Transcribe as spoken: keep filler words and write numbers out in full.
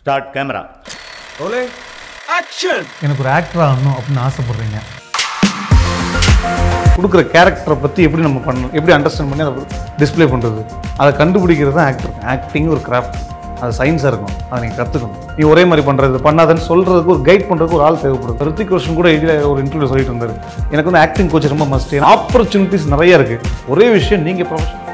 Start camera. Rolling action. எனக்கு ஒரு actor ஆகணும் அப்படின்னு ஆசைப்படுறீங்க. கொடுக்குற கேரக்டரை பற்றி எப்படி நம்ம பண்ணணும், எப்படி அண்டர்ஸ்டாண்ட் பண்ணி அதை டிஸ்பிளே பண்ணுறது, அதை கண்டுபிடிக்கிறது தான் ஆக்டர். ஆக்டிங் ஒரு கிராஃப்ட், அது சயின்ஸாக இருக்கும், அதை நீங்கள் கற்றுக்கணும். நீ ஒரே மாதிரி பண்ணுறது பண்ணாதன்னு சொல்கிறதுக்கு ஒரு கைட் பண்ணுறதுக்கு ஒரு ஆள் தேவைப்படுது. ரித்திக் ரோஷன் கூட இதில் ஒரு இன்டர்வியூ சொல்லிட்டு இருந்தார், எனக்கு வந்து ஆக்டிங் கோச் ரொம்ப மஸ்ட். ஆப்பர்ச்சுனிட்டிஸ் நிறைய இருக்குது. ஒரே விஷயம், நீங்கள் ப்ரொஃபஷனல்